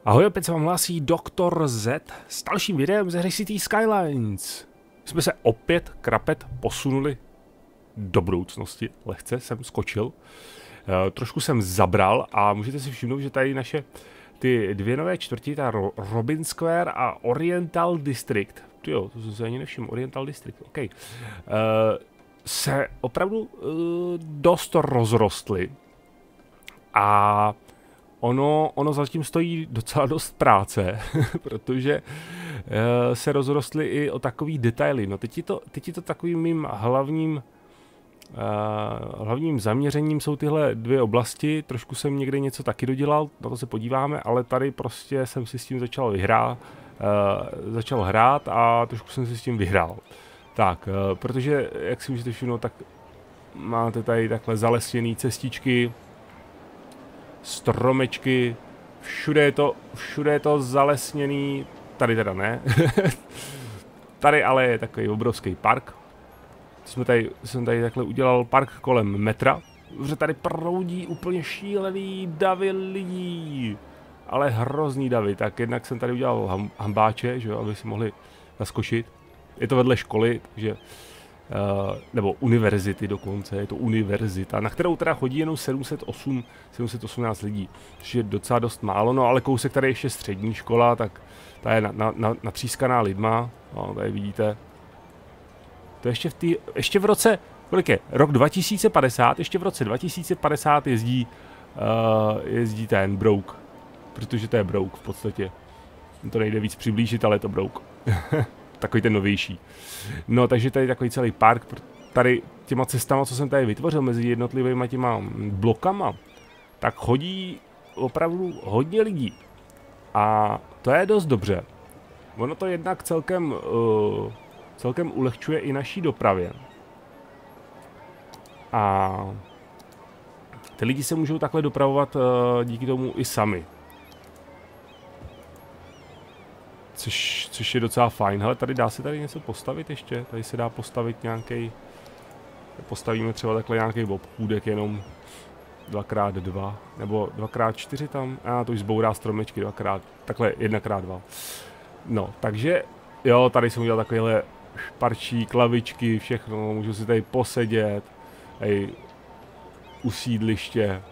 Ahoj, opět se vám hlásí Doktor Z s dalším videem ze hry City Skylines. Jsme se opět krapet posunuli do budoucnosti, lehce jsem skočil. Trošku jsem zabral a můžete si všimnout, že tady naše ty dvě nové čtvrti, ta Robin Square a Oriental District, jo, to jsem se ani nevšiml, Oriental District, OK, se opravdu dost rozrostly a ono zatím stojí docela dost práce, protože se rozrostly i o takový detaily. No teď je to takovým mým hlavním zaměřením jsou tyhle dvě oblasti. Trošku jsem někde něco taky dodělal, na to se podíváme, ale tady prostě jsem si s tím začal hrát a trošku jsem si s tím vyhrál. Tak, protože, jak si můžete všimnout, tak máte tady takhle zalesněné cestičky, stromečky, všude je to zalesněný, tady teda ne, tady ale je takový obrovský park. Jsem tady takhle udělal park kolem metra, protože tady proudí úplně šílený davy lidí, ale hrozný davy, tak jednak jsem tady udělal hambáče, že jo, aby si mohli naskočit. Je to vedle školy, takže nebo univerzity dokonce, je to univerzita, na kterou teda chodí jenom 718 lidí, což je docela dost málo, no ale kousek tady ještě střední škola, tak ta je natřískaná lidma, no, tady vidíte. To ještě v roce, kolik je, rok 2050, ještě v roce 2050 jezdí ten brouk, protože to je brouk v podstatě. To nejde víc přiblížit, ale je to brouk. Takový ten novější. No, takže tady takový celý park, tady těma cestama, co jsem tady vytvořil mezi jednotlivými těma blokama, tak chodí opravdu hodně lidí. A to je dost dobře. Ono to jednak celkem ulehčuje i naší dopravě. A ty lidi se můžou takhle dopravovat díky tomu i sami. Což je docela fajn. Hele, dá se tady něco postavit ještě? Tady se dá postavit nějaký. Postavíme třeba takhle nějaký obchůdek jenom 2x2 nebo 2x4 tam. A to už zbourá stromečky takhle 1x2. No, takže jo, tady jsem udělal takovýhle parčík, lavičky, všechno, můžu si tady posedět, tady usídliště.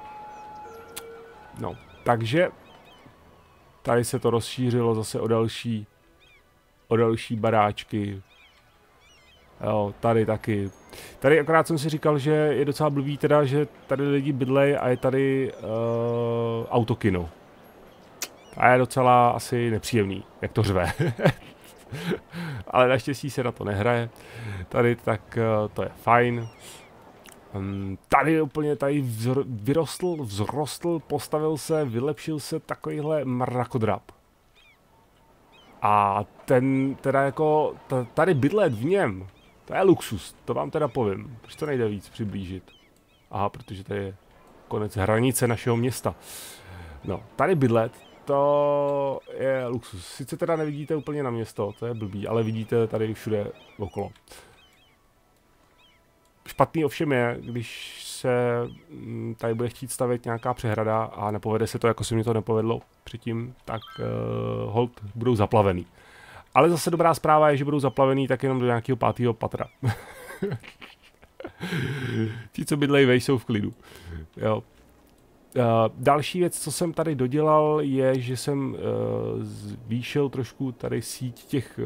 No, takže tady se to rozšířilo zase o další baráčky. Jo, tady taky. Tady akorát jsem si říkal, že je docela blbý teda, že tady lidi bydlej a je tady autokino. A je docela asi nepříjemný, jak to řve. Ale naštěstí se na to nehraje. Tady tak to je fajn. Tady úplně vzrostl, postavil se, vylepšil se takovýhle mrakodrap. A ten teda jako, tady bydlet v něm, to je luxus, to vám teda povím. Proč to nejde víc přiblížit? Aha, protože to je konec hranice našeho města. No, tady bydlet, to je luxus. Sice teda nevidíte úplně na město, to je blbý, ale vidíte tady všude okolo. Špatný ovšem je, když se tady bude chtít stavět nějaká přehrada a nepovede se to, jako se mi to nepovedlo předtím, tak hold budou zaplavený. Ale zase dobrá zpráva je, že budou zaplavený tak jenom do nějakého 5. patra. Ti, co bydlejí vejš, jsou v klidu. Jo. Další věc, co jsem tady dodělal, je, že jsem zvýšil trošku tady síť těch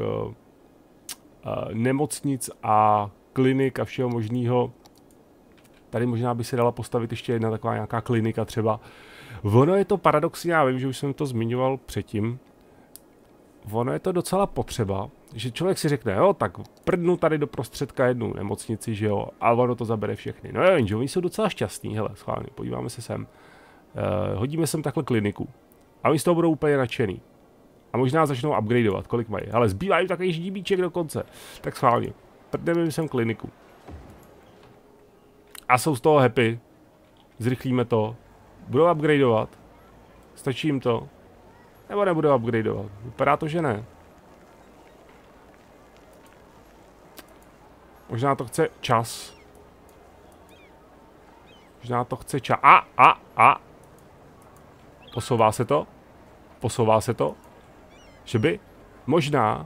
nemocnic a klinik a všeho možného. Tady možná by se dala postavit ještě jedna taková nějaká klinika třeba. Ono je to paradoxní, já vím, že už jsem to zmiňoval předtím. Ono je to docela potřeba, že člověk si řekne, jo, tak prdnu tady do prostředka jednu nemocnici, že jo, a ono to zabere všechny. No jo, jenže oni jsou docela šťastní, hele, schválně, podíváme se sem. Hodíme sem takhle kliniku. A oni z toho budou úplně nadšený. A možná začnou upgradeovat, kolik mají. Ale zbývá jim takový ždíbíček dokonce. Tak schválně, prdneme sem kliniku. A jsou z toho happy. Zrychlíme to. Budou upgradeovat. Stačí jim to. Nebo nebudou upgradeovat. Vypadá to, že ne. Možná to chce čas. Možná to chce čas. A! Posouvá se to? posouvá se to, že by možná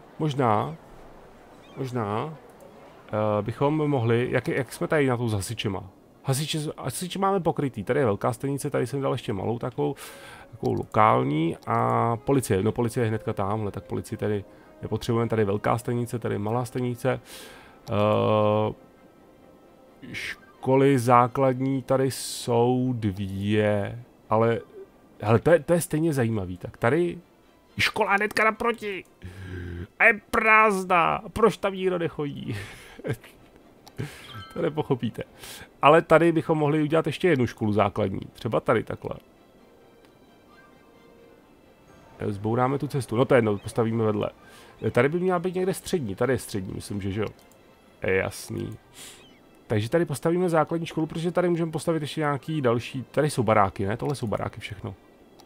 bychom mohli, jak jsme tady na tou s hasičema. Hasiče máme pokrytý, tady je velká stanice, tady jsem dal ještě malou takovou lokální a policie, no policie je hnedka tamhle, tak policii tady nepotřebujeme, tady velká stanice, tady malá stanice. Školy základní tady jsou 2, ale to je stejně zajímavý, tak tady škola hnedka naproti a je prázdná, proč tam nikdo nechodí? To nepochopíte. Ale tady bychom mohli udělat ještě jednu školu základní, třeba tady takhle. Zbouráme tu cestu, no to je jedno, postavíme vedle. Tady by měla být někde střední, tady je střední, myslím, že jo. Je jasný. Takže tady postavíme základní školu, protože tady můžeme postavit ještě nějaký další, tady jsou baráky, ne? Tohle jsou baráky všechno.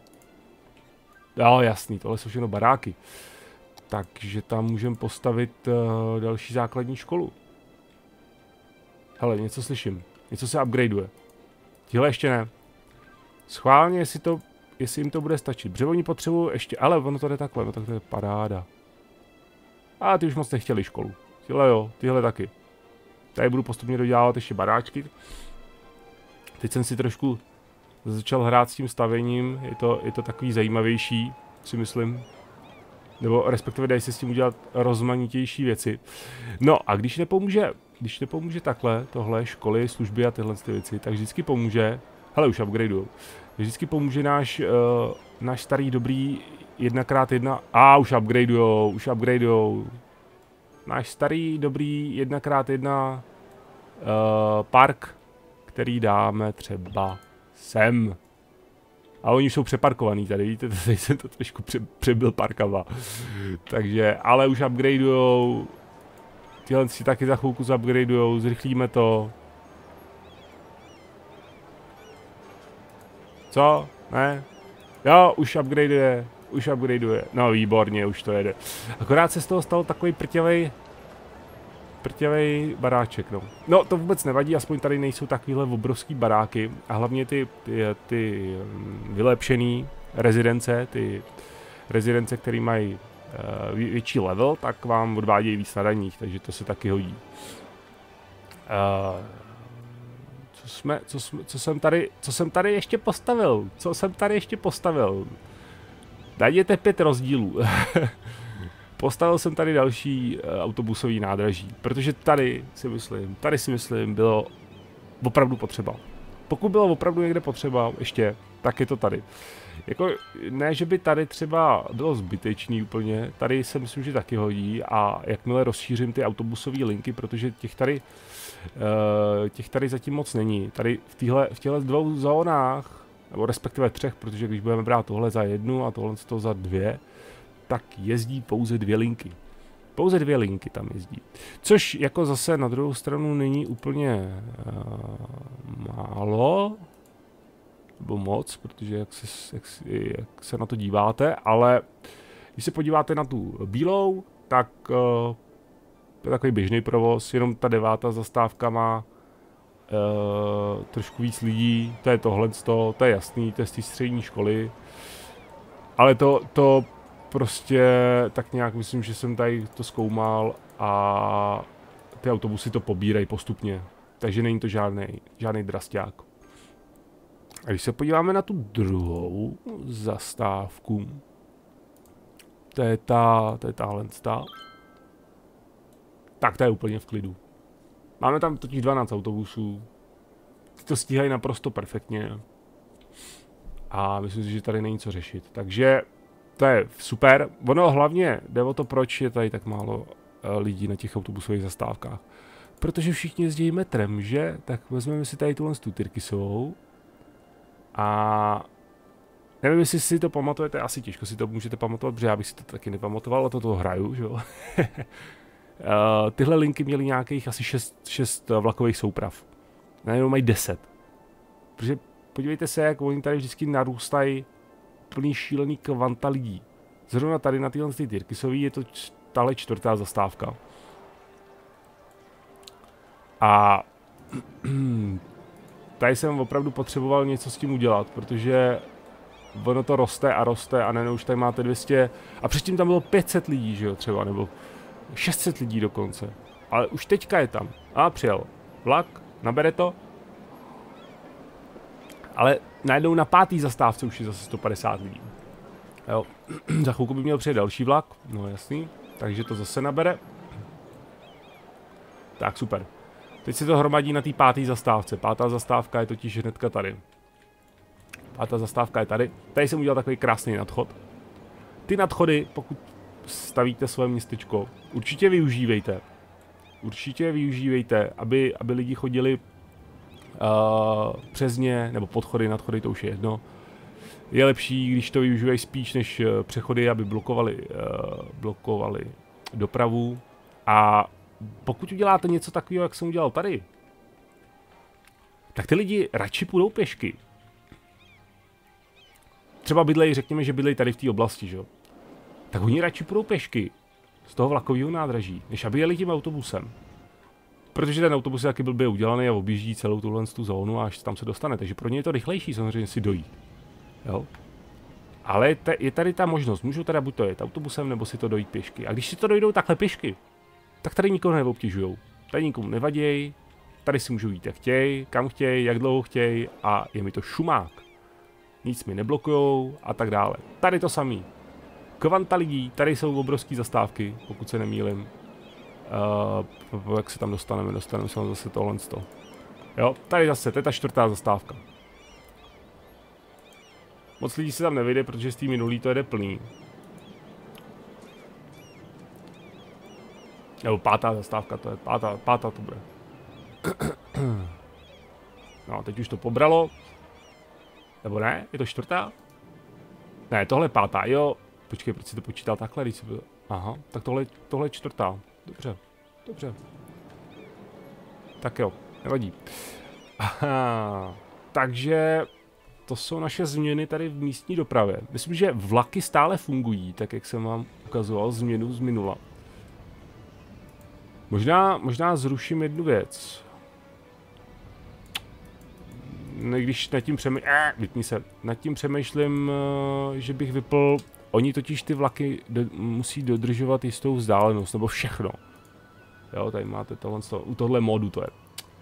Jo, jasný, tohle jsou všechno baráky. Takže tam můžeme postavit další základní školu. Hele, něco slyším, něco se upgradeuje. Tihle ještě ne. Schválně, jestli jim to bude stačit. Protože oni potřebují ještě, ale ono to jde takhle, no tak to je paráda. A ty už moc nechtěli školu. Tyhle jo, tyhle taky. Tady budu postupně dodělávat ještě baráčky. Teď jsem si trošku začal hrát s tím stavěním, je to takový zajímavější, si myslím. Nebo respektive dají se s tím udělat rozmanitější věci. No a když nepomůže takhle, tohle, školy, služby a tyhle věci, tak vždycky pomůže, hele už upgradeuju, vždycky pomůže náš starý dobrý 1x1, už upgradeujou. Náš starý dobrý 1x1 park, který dáme třeba sem. A oni jsou přeparkovaný tady, vidíte, tady jsem to trošku přebyl parkama. Takže, ale už upgradeujou. Tyhle si taky za chvilku zupgradeujou, zrychlíme to. Co? Ne? Jo, už upgradeuje. No výborně, už to jede. Akorát se z toho stalo takový prťavej baráček, no. No, to vůbec nevadí, aspoň tady nejsou takovýhle obrovský baráky a hlavně ty vylepšený rezidence, které mají větší level, tak vám odvádějí víc na daních, takže to se taky hodí. Co jsem tady ještě postavil? Najděte 5 rozdílů. Postavil jsem tady další autobusový nádraží, protože tady si myslím, bylo opravdu potřeba. Pokud bylo opravdu někde potřeba ještě, tak je to tady. Jako, ne, že by tady třeba bylo zbytečný úplně, tady se myslím, že taky hodí a jakmile rozšířím ty autobusové linky, protože těch tady zatím moc není. Tady v těchto 2 zónách, nebo respektive 3, protože když budeme brát tohle za 1 a tohle za 2, tak jezdí pouze 2 linky. Pouze 2 linky tam jezdí. Což jako zase na druhou stranu není úplně málo, nebo moc, protože jak se na to díváte, ale když se podíváte na tu bílou, tak to je takový běžný provoz, jenom ta 9. zastávka má trošku víc lidí, to je tohle, to je jasný, to je z té střední školy, ale to prostě tak nějak myslím, že jsem tady to zkoumal a ty autobusy to pobírají postupně, takže není to žádný drasťák. A když se podíváme na tu druhou zastávku, to je tahle, tak to je úplně v klidu. Máme tam totiž 12 autobusů, ty to stíhají naprosto perfektně a myslím si, že tady není co řešit, takže to je super. Ono hlavně jde o to, proč je tady tak málo lidí na těch autobusových zastávkách. Protože všichni jezdí metrem, že? Tak vezmeme si tady tuhle Tyrkisovou. A nevím, jestli si to pamatujete, asi těžko si to můžete pamatovat, protože já bych si to taky nepamatoval, a to hraju, že jo? Tyhle linky měly nějakých asi 6 vlakových souprav. Najednou mají 10. Protože podívejte se, jak oni tady vždycky narůstají plný šílený kvanta lidí. Zrovna tady na téhle Tyrkisový je to tahle 4. zastávka. A tady jsem opravdu potřeboval něco s tím udělat, protože ono to roste a ne, už tady máte 200 a předtím tam bylo 500 lidí, že jo, třeba, nebo 600 lidí dokonce. Ale už teďka je tam. A přijel vlak, nabere to. Ale najednou na 5. zastávce už je zase 150 lidí. Jo, za chvilku by měl přijet další vlak, no jasný, takže to zase nabere. Tak super. Teď se to hromadí na té 5. zastávce. 5. zastávka je totiž hnedka tady. 5. zastávka je tady. Tady jsem udělal takový krásný nadchod. Ty nadchody, pokud stavíte své městečko, určitě využívejte. Určitě využívejte, aby lidi chodili přes ně, nebo podchody, nadchody, to už je jedno. Je lepší, když to využívají spíš než přechody, aby blokovali dopravu. A pokud uděláte něco takového, jak jsem udělal tady, tak ty lidi radši půjdou pěšky. Třeba bydlej, řekněme, že bydlej tady v té oblasti, že jo? Tak oni radši půjdou pěšky z toho vlakového nádraží, než aby jeli tím autobusem. Protože ten autobus je taky blbě udělaný a objíždí celou tu zónu a až tam se dostane, takže pro ně je to rychlejší samozřejmě si dojít. Jo? Ale je tady ta možnost, můžou teda buď to jet autobusem, nebo si to dojít pěšky. A když si to dojdou takhle pěšky, tak tady nikoho neobtěžujou. Tady nikomu nevaděj, tady si můžou jít jak chtěj, kam chtěj, jak dlouho chtěj a je mi to šumák. Nic mi neblokujou a tak dále. Tady to samý. Kvanta lidí, tady jsou obrovské zastávky, pokud se nemýlim. Jak se tam dostaneme se zase tohle. Jo, tady zase, to je ta 4. zastávka. Moc lidí se tam nevyjde, protože z té minulý to jede plný. Nebo 5. zastávka, to je 5. to bude. No, teď už to pobralo. Nebo ne? Je to 4? Ne, tohle je 5. Jo. Počkej, proč si to počítal takhle, když si byl... Aha, tak tohle je 4. Dobře, dobře. Tak jo, nevadí. Aha, takže to jsou naše změny tady v místní dopravě. Myslím, že vlaky stále fungují, tak jak jsem vám ukazoval změnu z minula. Možná zruším jednu věc. Když nad tím přemýšlím, že bych vypl. Oni totiž ty vlaky musí dodržovat jistou vzdálenost, nebo všechno. Jo, tady máte tohle, u tohle modu to je.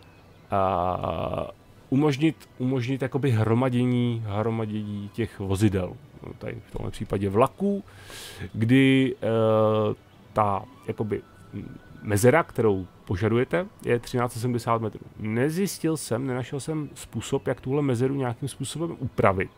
Umožnit jakoby hromadění těch vozidel. No, tady v tomhle případě vlaků, kdy ta jakoby mezera, kterou požadujete, je 1370 metrů. Nenašel jsem způsob, jak tuhle mezeru nějakým způsobem upravit.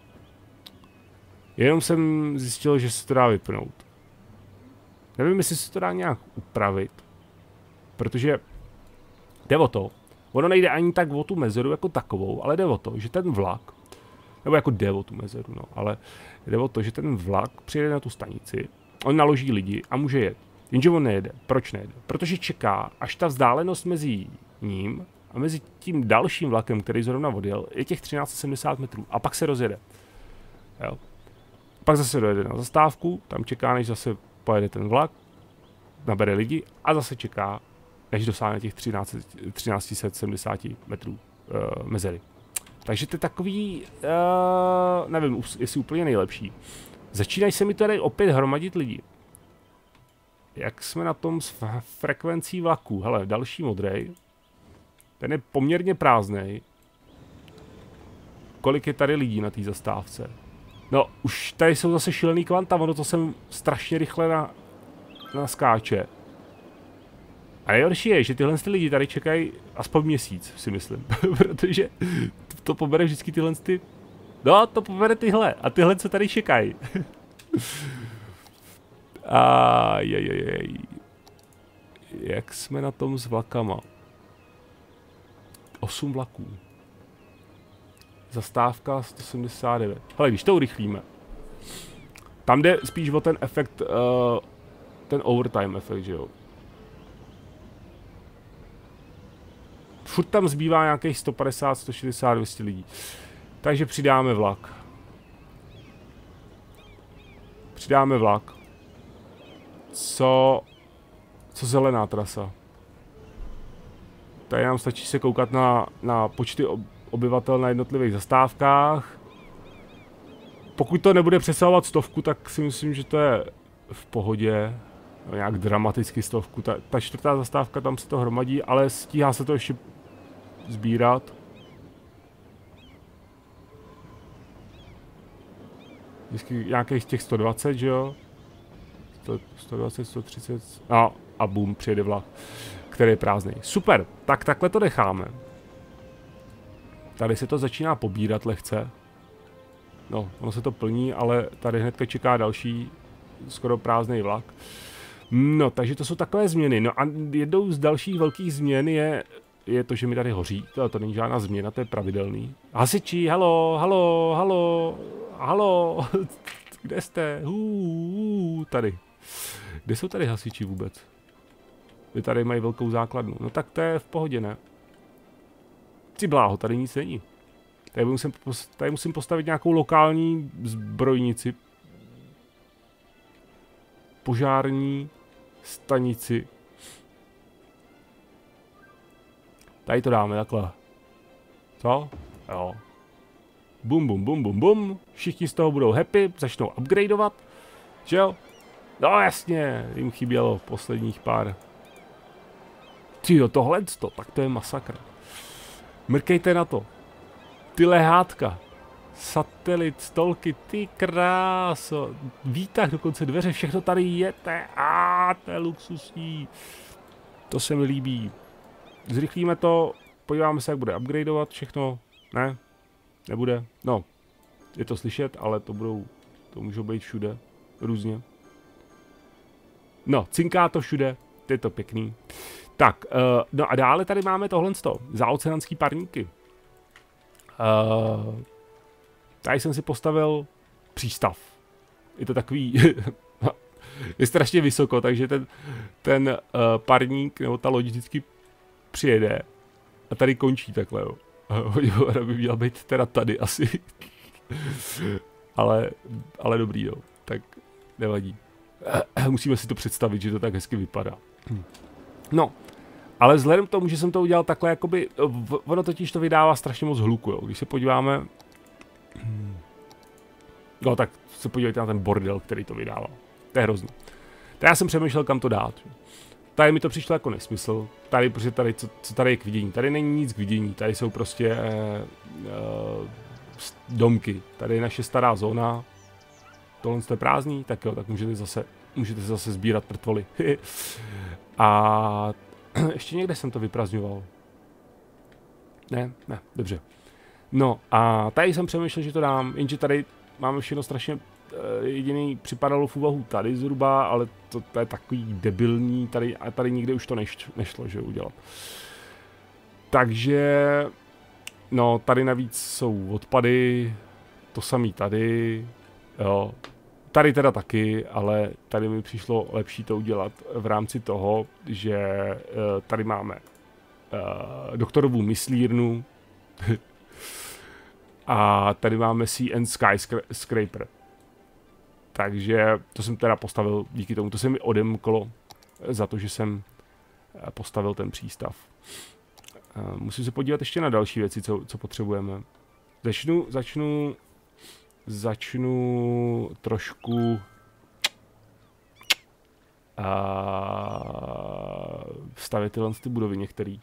Jenom jsem zjistil, že se to dá vypnout. Nevím, jestli se to dá nějak upravit, protože jde o to, ono nejde ani tak o tu mezeru jako takovou, ale jde o to, že ten vlak, nebo jako jde o tu mezeru, no, ale jde o to, že ten vlak přijede na tu stanici, on naloží lidi a může jet. Jenže on nejede. Proč nejede? Protože čeká, až ta vzdálenost mezi ním a mezi tím dalším vlakem, který zrovna odjel, je těch 1370 metrů a pak se rozjede. Jo. Pak zase dojede na zastávku, tam čeká, než zase pojede ten vlak, nabere lidi a zase čeká, než dosáhne těch 1370 metrů mezery. Takže to je takový, nevím, jestli úplně nejlepší. Začínají se mi tady opět hromadit lidi. Jak jsme na tom s frekvencí vlaků? Hele, další modrej. Ten je poměrně prázdnej. Kolik je tady lidí na té zastávce? No, už tady jsou zase šílený kvanta, ono to jsem strašně rychle naskáče. A nejhorší je, že tyhle lidi tady čekají aspoň měsíc, si myslím. Protože to pobere vždycky tyhle ty... No, to pobere tyhle. A tyhle, co tady čekají. Jak jsme na tom s vlakama? 8 vlaků. Zastávka 179. Hele, když to urychlíme. Tam jde spíš o ten efekt, ten overtime efekt, že jo. Furt tam zbývá nějakých 150, 160, 200 lidí. Takže přidáme vlak. Přidáme vlak. Co zelená trasa? Tady nám stačí se koukat na počty obyvatel na jednotlivých zastávkách. pokud to nebude přesahovat 100, tak si myslím, že to je v pohodě. No, nějak dramaticky 100. Ta čtvrtá zastávka, tam se to hromadí, ale stíhá se to ještě sbírat. Vždycky nějakých těch 120, že jo? 120, 130 a boom, přijede vlak, který je prázdný. Super, tak takhle to necháme. Tady se to začíná pobírat lehce. No, ono se to plní, ale tady hnedka čeká další skoro prázdný vlak. No, takže to jsou takové změny. No a jednou z dalších velkých změn je to, že mi tady hoří. To není žádná změna, to je pravidelný. Hasiči, halo, halo, halo, halo, kde jste? Tady. Kde jsou tady hasiči vůbec? Vy tady mají velkou základnu. No tak to je v pohodě, ne? Ty bláho, tady nic není. Tady musím postavit nějakou lokální zbrojnici. Požární stanici. Tady to dáme takhle. Co? Jo. Bum, bum, bum, bum, bum. Všichni z toho budou happy, začnou upgradeovat. Že jo? No jasně, jim chybělo posledních pár. Tyjo, tohleto, tak to je masakr. Mrkejte na to. Ty lehátka. Satelit, stolky, ty kráso. Výtah, dokonce dveře, všechno tady je. To je luxusní. To se mi líbí. Zrychlíme to, podíváme se, jak bude upgradeovat všechno. Ne? Nebude? No, je to slyšet, ale to můžou být všude. Různě. No, cinká to všude, je to pěkný. Tak, no a dále tady máme tohle zaoceánský parníky. Tady jsem si postavil přístav. Je to takový, je strašně vysoko, takže ten parník nebo ta loď vždycky přijede a tady končí takhle, jo. Hodně by měl být teda tady asi. ale dobrý, jo. Tak nevadí. Musíme si to představit, že to tak hezky vypadá. No, ale vzhledem k tomu, že jsem to udělal takhle, jakoby, ono totiž to vydává strašně moc hluku, jo. Když se podíváme, no tak se podívejte na ten bordel, který to vydával. To je hrozný. Tak já jsem přemýšlel, kam to dát. Tady mi to přišlo jako nesmysl. Tady, protože tady, co tady je k vidění? Tady není nic k vidění. Tady jsou prostě domky. Tady je naše stará zóna. Tohle je prázdný, tak jo, tak můžete zase sbírat mrtvoly. A ještě někde jsem to vyprazňoval. Ne, dobře. No a tady jsem přemýšlel, že to dám, jenže tady máme všechno strašně jediný připadalo v úvahu tady zhruba, ale to je takový debilní, tady nikde už to nešlo, že udělat. Takže, no tady navíc jsou odpady, to samý tady, jo. Tady teda taky, ale tady mi přišlo lepší to udělat v rámci toho, že tady máme doktorovu myslírnu a tady máme Sea and Skyscraper. Takže to jsem teda postavil díky tomu, to se mi odemklo za to, že jsem postavil ten přístav. Musím se podívat ještě na další věci, co potřebujeme. Začnu trošku stavět tyhle ty budovy některý.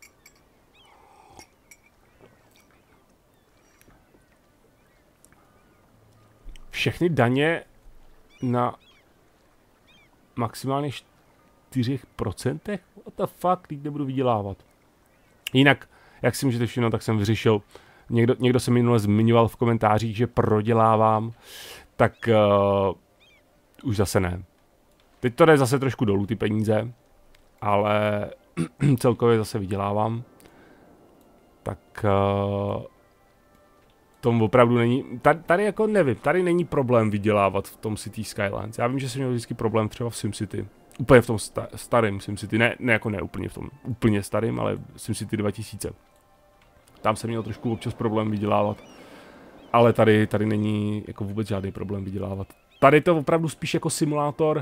Všechny daně na maximálně 4%? What the fuck, teď nebudu vydělávat. Jinak, jak si můžete všimnout, tak jsem vyřešil. Někdo se minule zmiňoval v komentářích, že prodělávám, tak už zase ne. Teď to jde zase trošku dolů ty peníze, ale celkově zase vydělávám. Tak tom opravdu není, tady jako nevím, tady není problém vydělávat v tom City Skylines. Já vím, že jsem měl vždycky problém třeba v SimCity. Úplně v tom starém SimCity, ne úplně v tom úplně starém, ale SimCity 2000. Tam jsem měl trošku občas problém vydělávat. Ale tady není jako vůbec žádný problém vydělávat. Tady to opravdu spíš jako simulátor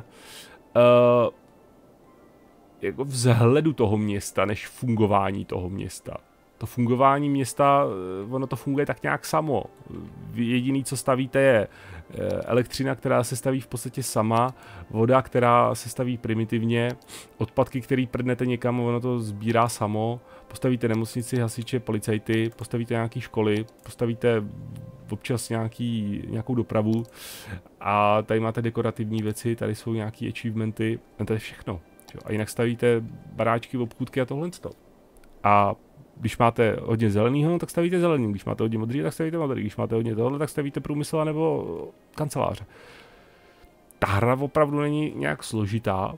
jako vzhledu toho města, než fungování toho města. to fungování města, ono to funguje tak nějak samo. Jediný, co stavíte, je elektřina, která se staví v podstatě sama, voda, která se staví primitivně, odpadky, který prdnete někam, ono to sbírá samo, postavíte nemocnici, hasiče, policajty, postavíte nějaké školy, postavíte občas nějakou dopravu a tady máte dekorativní věci, tady jsou nějaké achievementy, a to je všechno. A jinak stavíte baráčky, obchůdky a tohle. A když máte hodně zeleného, tak stavíte zelený. Když máte hodně modrý, tak stavíte modrý. Když máte hodně tohle, tak stavíte průmysl nebo kanceláře. Ta hra opravdu není nějak složitá.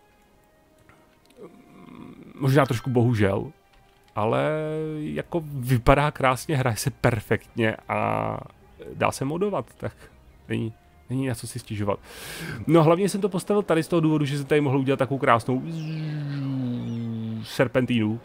Možná trošku bohužel. Ale jako vypadá krásně, hraje se perfektně a dá se modovat, tak není na co si stěžovat. No hlavně jsem to postavil tady z toho důvodu, že jsem tady mohl udělat takovou krásnou serpentínu.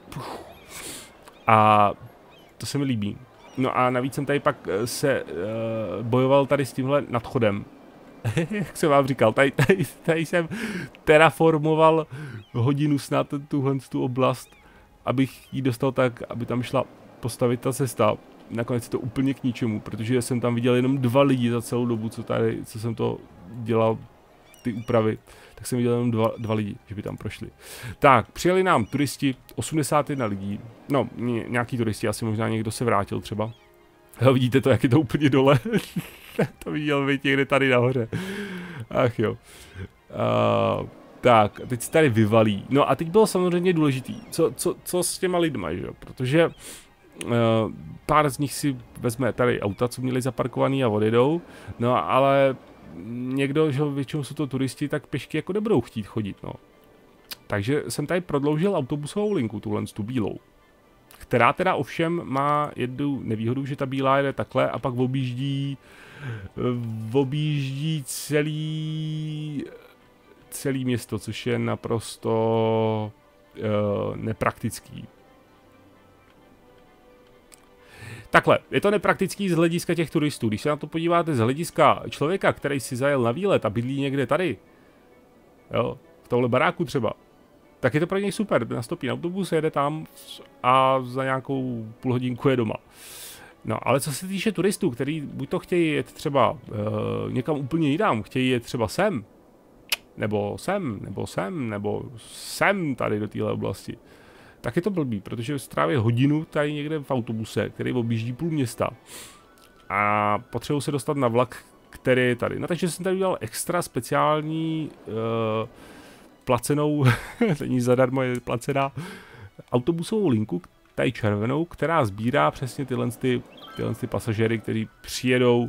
A to se mi líbí. No a navíc jsem tady pak se bojoval tady s tímhle nadchodem. Jak jsem vám říkal, tady jsem terraformoval hodinu snad tu oblast, abych ji dostal tak, aby tam šla postavit ta cesta. Nakonec je to úplně k ničemu, protože jsem tam viděl jenom 2 lidi za celou dobu, co jsem to dělal, ty úpravy. Tak jsem viděl jenom dva lidi, že by tam prošli. Tak, přijeli nám turisti, 81 lidí. No, nějaký turisti, asi možná někdo se vrátil třeba. Vidíte to, jak je to úplně dole. To viděl být někde tady nahoře. Ach jo. Tak, teď se tady vyvalí. No a teď bylo samozřejmě důležitý, co s těma lidma, že jo? Protože pár z nich si vezme tady auta, co měli zaparkovaný a odjedou. No ale někdo, že většinou jsou to turisti, tak pěšky jako nebudou chtít chodit, no. Takže jsem tady prodloužil autobusovou linku, tu bílou. Která teda ovšem má jednu nevýhodu, že ta bílá jede takhle a pak objíždí celý město, což je naprosto nepraktický. Takhle, je to nepraktický z hlediska těch turistů. Když se na to podíváte z hlediska člověka, který si zajel na výlet a bydlí někde tady, jo, v tomhle baráku třeba, tak je to pro něj super. Nastoupí na autobus, jede tam a za nějakou půl hodinku je doma. No, ale co se týče turistů, kteří buď to chtějí jet třeba někam úplně jinam, chtějí jet třeba sem, nebo sem tady do téhle oblasti, tak je to blbý, protože stráví hodinu tady někde v autobuse, který objíždí půl města a potřebuji se dostat na vlak, který je tady. No takže jsem tady udělal extra speciální placenou, není zadarmo, je placená autobusovou linku, tady červenou, která sbírá přesně tyhle pasažéry, kteří přijedou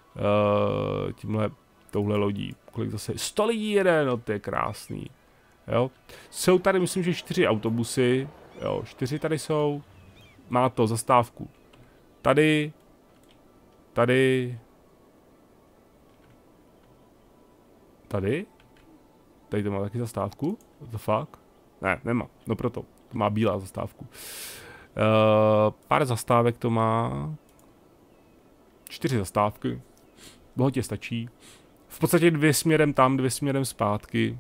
touhle lodí. Kolik zase? 100 lidí jede, no to je krásný. Jo. Jsou tady, myslím, že 4 autobusy, jo, 4 tady jsou, má to zastávku. Tady, tady to má taky zastávku, what the fuck? Ne, nemá, no proto, to má bílá zastávku. Pár zastávek to má, 4 zastávky, bohatě stačí. V podstatě 2 směrem tam, 2 směrem zpátky.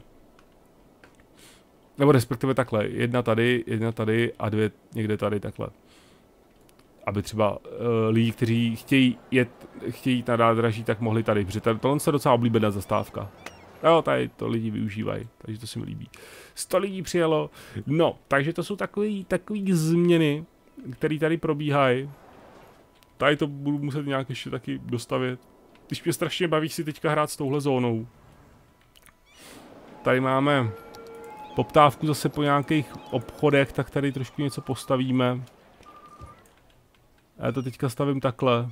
Nebo respektive takhle, jedna tady a 2 někde tady takhle. Aby třeba lidi, kteří chtějí jít na nádraží, tak mohli tady, protože tohle je docela oblíbená zastávka. Jo, tady to lidi využívají, takže to si mi líbí. 100 lidí přijelo, no, takže to jsou takový změny, které tady probíhají. Tady to budu muset nějak ještě taky dostavit. Když mě strašně baví si teďka hrát s touhle zónou. Tady máme poptávku zase po nějakých obchodech, tak tady trošku něco postavíme. Já to teďka stavím takhle.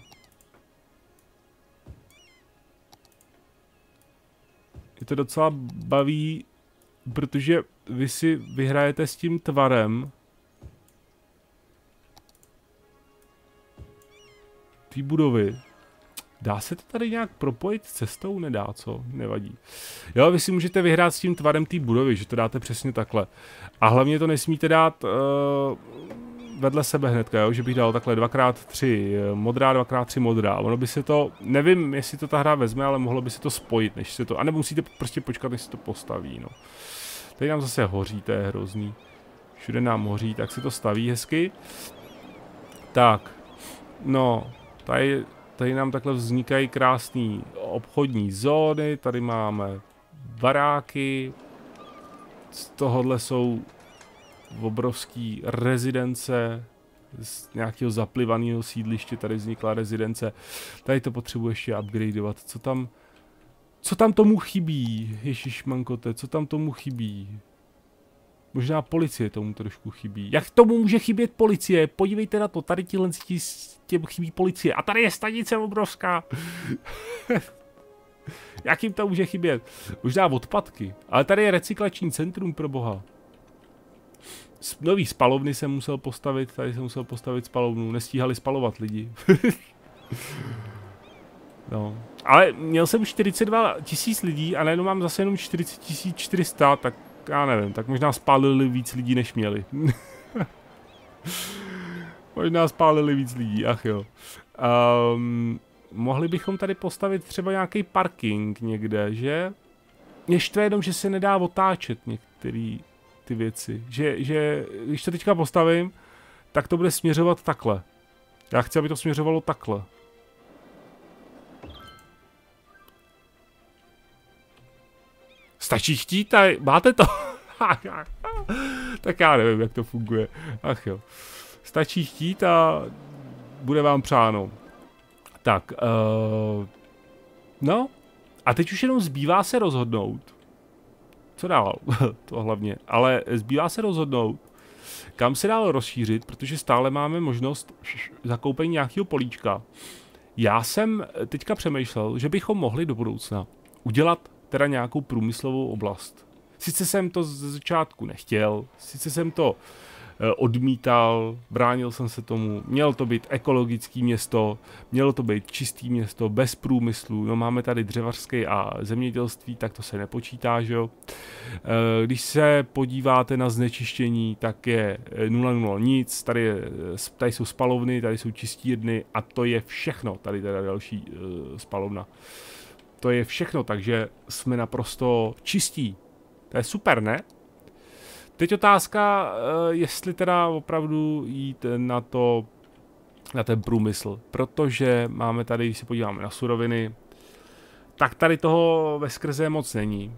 Je to docela baví, protože vy si vyhrajete s tím tvarem té budovy. Dá se to tady nějak propojit s cestou? Nedá, co? Nevadí. Jo, vy si můžete vyhrát s tím tvarem té budovy, že to dáte přesně takhle. A hlavně to nesmíte dát vedle sebe hnedka, jo? Že bych dal takhle 2x3 modrá, 2x3 modrá. Ono by se to, nevím, jestli to ta hra vezme, ale mohlo by se to spojit, než se to, anebo musíte prostě počkat, než se to postaví, no. Tady nám zase hoří, to je hrozný. Všude nám hoří, tak se to staví hezky. Tak, no, tady nám takhle vznikají krásné obchodní zóny, tady máme baráky, z tohohle jsou obrovský rezidence, z nějakého zaplivaného sídliště tady vznikla rezidence, tady to potřebuje ještě upgradeovat, co tam tomu chybí, ježišmankote, co tam tomu chybí? Možná policie tomu trošku chybí. Jak tomu může chybět policie? Podívejte na to, tady těm chybí policie. A tady je stanice obrovská. Jak jim to může chybět? Možná odpadky. Ale tady je recyklační centrum, pro boha. Nový spalovny jsem musel postavit, tady jsem musel postavit spalovnu. Nestíhali spalovat lidi. No. Ale měl jsem 42 000 lidí a najednou mám zase jenom 40 400, tak já nevím, tak možná spálili víc lidí, než měli. Možná spálili víc lidí, ach jo. Mohli bychom tady postavit třeba nějaký parking někde, že? Mě štve jenom, že se nedá otáčet některé ty věci. Že když to teďka postavím, tak to bude směřovat takhle. Já chci, aby to směřovalo takhle. Stačí chtít a máte to. Tak já nevím, jak to funguje. Ach jo. Stačí chtít a bude vám přáno. Tak, no. A teď už jenom zbývá se rozhodnout. Co dál? To hlavně. Ale zbývá se rozhodnout, kam se dál rozšířit, protože stále máme možnost zakoupení nějakého políčka. Já jsem teďka přemýšlel, že bychom mohli do budoucna udělat teda nějakou průmyslovou oblast. Sice jsem to ze začátku nechtěl, sice jsem to odmítal, bránil jsem se tomu, mělo to být ekologické město, mělo to být čistý město, bez průmyslu, no máme tady dřevařské a zemědělství, tak to se nepočítá, že jo. Když se podíváte na znečištění, tak je 0,0 nic, tady jsou spalovny, tady jsou čistírny a to je všechno, tady teda další spalovna. To je všechno, takže jsme naprosto čistí. To je super, ne? Teď otázka, jestli teda opravdu jít na ten průmysl, protože máme tady, když se podíváme na suroviny, tak tady toho veskrze moc není.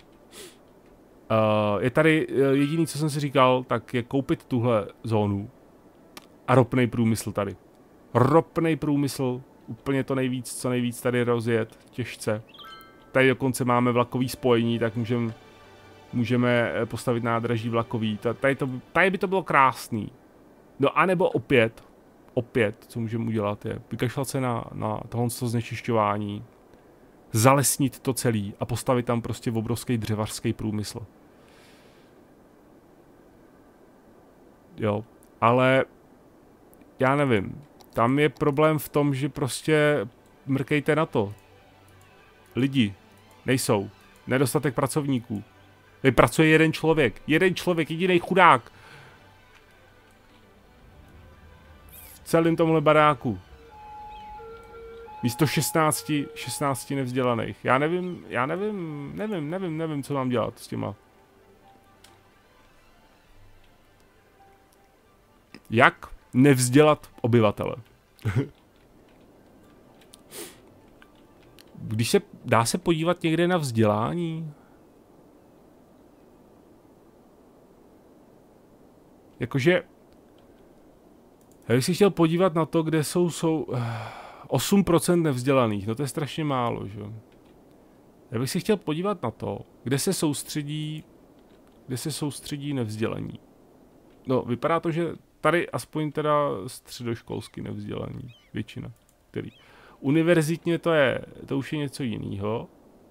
Je tady jediný, co jsem si říkal, tak je koupit tuhle zónu a ropný průmysl tady. Ropný průmysl, úplně to nejvíc, co nejvíc tady rozjet, těžce. Tady dokonce máme vlakový spojení, tak můžeme postavit nádraží vlakový. Tady by to bylo krásný. No anebo opět, co můžeme udělat je vykašlat se na tohle znečišťování, zalesnit to celý a postavit tam prostě obrovský dřevařský průmysl. Jo, ale já nevím. Tam je problém v tom, že prostě mrkejte na to. Lidi nejsou. Nedostatek pracovníků. Tady pracuje jeden člověk, jediný chudák. V celém tomhle baráku. Místo 16 nevzdělaných. Já nevím, co mám dělat s těma. Jak nevzdělat obyvatele? Dá se podívat někde na vzdělání? Jakože, já bych si chtěl podívat na to, kde jsou 8% nevzdělaných, no to je strašně málo, že? Já bych si chtěl podívat na to, kde se soustředí nevzdělaní. No, vypadá to, že tady aspoň teda středoškolsky nevzdělaní, většina, který. Univerzitně to už je něco jiného.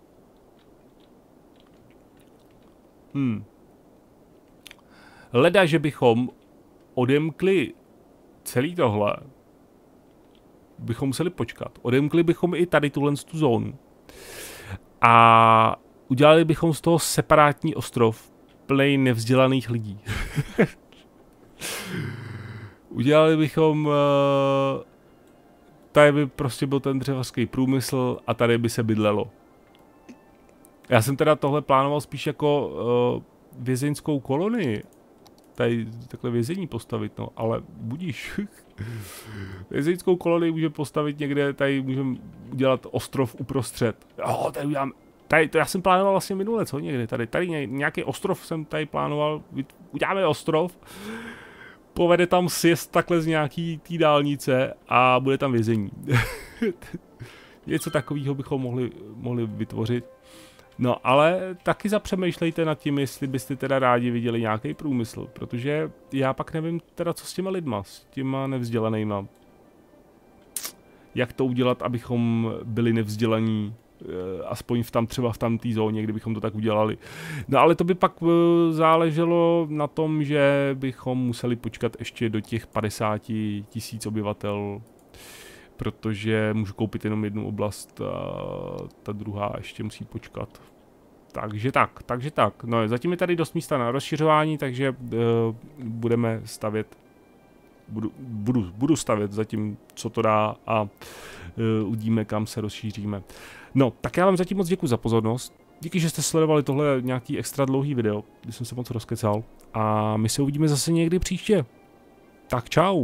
Leda, že bychom odemkli celý tohle, bychom museli počkat. Odemkli bychom i tady tu zónu. A udělali bychom z toho separátní ostrov plnej nevzdělaných lidí. Udělali bychom... tady by prostě byl ten dřevařský průmysl a tady by se bydlelo. Já jsem teda tohle plánoval spíš jako vězeňskou kolonii. tady takhle vězení postavit, no, ale budíš. Vězeňskou kolonii můžeme postavit někde, tady můžeme udělat ostrov uprostřed. Jo, tady udělám, tady, to já jsem plánoval vlastně minule, co někde, tady nějaký ostrov jsem tady plánoval, uděláme ostrov, povede tam sjezd takhle z nějaký té dálnice a bude tam vězení. Něco takového bychom mohli vytvořit. No, ale taky zapřemýšlejte nad tím, jestli byste teda rádi viděli nějaký průmysl, protože já pak nevím teda, co s těma lidma, s těma nevzdělanýma. Jak to udělat, abychom byli nevzdělaní, aspoň třeba v tamtý zóně, kdybychom to tak udělali. No, ale to by pak záleželo na tom, že bychom museli počkat ještě do těch 50 000 obyvatel, protože můžu koupit jenom jednu oblast a ta druhá ještě musí počkat. Takže tak. No, zatím je tady dost místa na rozšiřování, takže budeme stavět. Budu stavět zatím, co to dá a uvidíme, kam se rozšíříme. No, tak já vám zatím moc děkuji za pozornost. Díky, že jste sledovali tohle nějaký extra dlouhý video, kdy jsem se moc rozkecal. A my se uvidíme zase někdy příště. Tak čau.